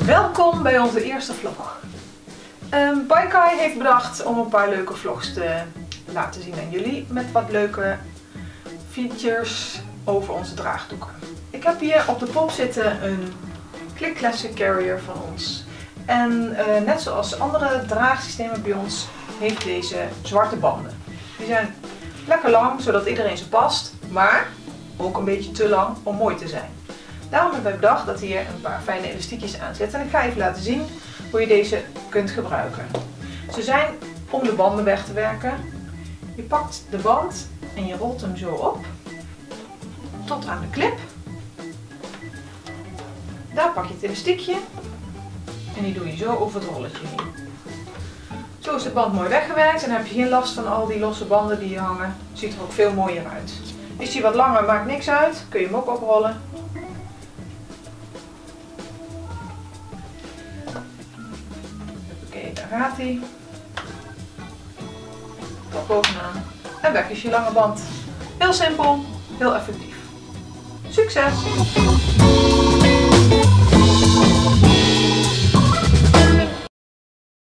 Welkom bij onze eerste vlog. Bykay heeft bedacht om een paar leuke vlogs te laten zien aan jullie met wat leuke features over onze draagdoeken. Ik heb hier op de pop zitten een Click Classic carrier van ons. En net zoals andere draagsystemen bij ons heeft deze zwarte banden. Die zijn lekker lang zodat iedereen ze past, maar ook een beetje te lang om mooi te zijn. Daarom hebben we bedacht dat hier een paar fijne elastiekjes aan zitten en ik ga even laten zien hoe je deze kunt gebruiken. Ze zijn om de banden weg te werken. Je pakt de band en je rolt hem zo op tot aan de klip. Daar pak je het elastiekje en die doe je zo over het rolletje heen. Zo is de band mooi weggewerkt en dan heb je geen last van al die losse banden die hier hangen. Ziet er ook veel mooier uit. Is die wat langer, maakt niks uit. Kun je hem ook oprollen. Oké, daar gaat hij. Tot bovenaan. En weg is je lange band. Heel simpel, heel effectief. Succes!